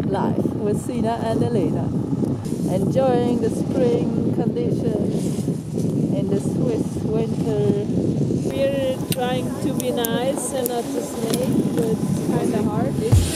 life with Sina and Elena, enjoying the spring conditions in the Swiss winter. We're trying to be nice and not to snake, but it's kind of hard.